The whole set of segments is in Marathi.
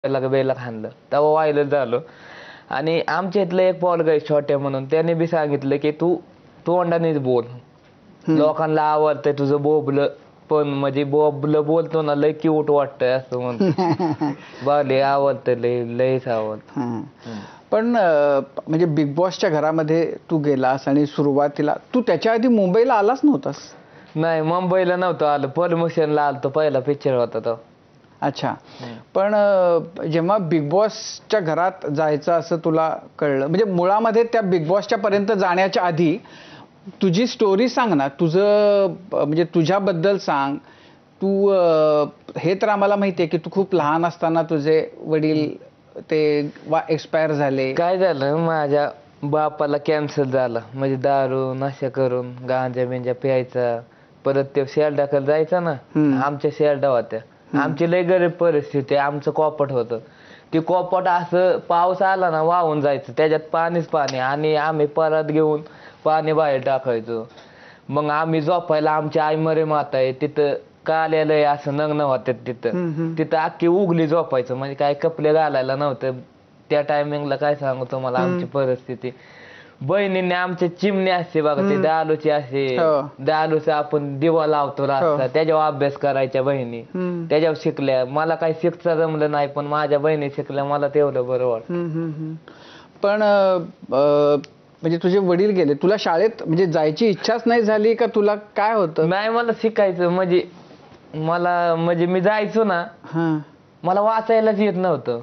बेला खाणलं तेव्हा व्हायरल झालो. आणि आमच्या इथलं एक पोरगा आहे छोट्या म्हणून, त्याने बी सांगितलं की तू तोंडानेच बोल, लोकांना आवडतंय तुझं बोबलं, पण म्हणजे बोबलं बोलतो ना लय क्यूट वाटतंय असं म्हणतो. बाले आवडतं, लयच आवडतं. पण म्हणजे बिग बॉसच्या घरामध्ये तू गेलास आणि सुरुवातीला तू त्याच्या आधी मुंबईला आलाच नव्हतास? नाही, मुंबईला नव्हतं आलं, परमिशनला आलतो, पहिला पिक्चर होता तो. अच्छा. पण जेव्हा बिग बॉसच्या घरात जायचं असं तुला कळलं, म्हणजे मुळामध्ये त्या बिग बॉसच्या पर्यंत जाण्याच्या आधी तुझी स्टोरी सांग ना, तुझं म्हणजे तुझ्याबद्दल सांग. तू हे तर आम्हाला माहिती आहे की तू खूप लहान असताना तुझे वडील ते एक्सपायर झाले. काय झालं, माझ्या बापाला कॅन्सर झाला, म्हणजे दारू नशा करून गांजा बिंजा प्यायचा, परत ते शेरडाकडे जायचा ना, आमच्या शेरडा होत्या, आमची लय गरीब परिस्थिती, आमचं कॉपट होतं. ते कॉपट असं पाऊस आला ना वाहून जायचं, त्याच्यात पाणीच पाणी, आणि आम्ही परत घेऊन पाणी बाहेर टाकायचो. मग आम्ही झोपायला, आमची आई मरे माता आहे तिथं, काल्यालय असं नग्न होत्यात तिथं, तिथं अख्खी उघली झोपायचं, म्हणजे काय कपडे घालायला नव्हतं त्या टायमिंगला. काय सांगू तुम्हाला आमची परिस्थिती. बहिणीने आमच्या चिमणी असते बघा, ते दालूची असे, दालूचा आपण दिवा लावतो रास्ता, त्याच्यावर अभ्यास करायच्या बहिणी, त्याच्यावर शिकल्या. मला काही शिकता जमलं नाही, पण माझ्या बहिणी शिकल्या, मला तेवढं बरं वाटतं. पण म्हणजे तुझे वडील गेले, तुला शाळेत म्हणजे जायची इच्छाच नाही झाली का, तुला काय होतं? नाही, मला शिकायचं, म्हणजे मला म्हणजे मी जायचो ना, मला वाचायलाच येत नव्हतं.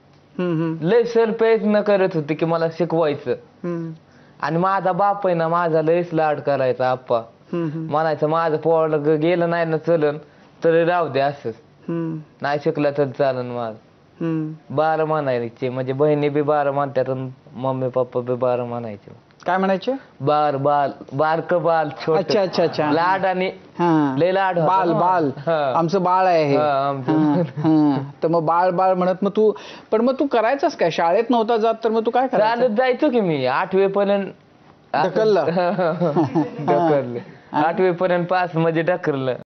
लय सर प्रयत्न करत होते की मला शिकवायचं. आणि माझा बाप आहे ना, माझा लयच लाड करायचा आप्पा, म्हणायचं माझं पोरग गेलं नाही ना चलन तरी राहू दे, असंच नाही शिकलं तर चालन माझं. 12 म्हणायचे, म्हणजे बहिणी बी 12 म्हणतात, मम्मी पप्पा बी 12 म्हणायचे. काय म्हणायचे? बारक बाल छोट. अच्छा अच्छा अच्छा. लाड आणि लय लाड. बाल बाल आमचं बाळ आहे. तर मग बाळ बाळ म्हणत, मग तू पण मग तू करायचंस काय? शाळेत नव्हता जात तर मग तू काय करायचं? चालत जायचो की मी 8वी पर्यंत. ढकललं? ढकललं 8वी पर्यंत पास म्हणजे ढकललं.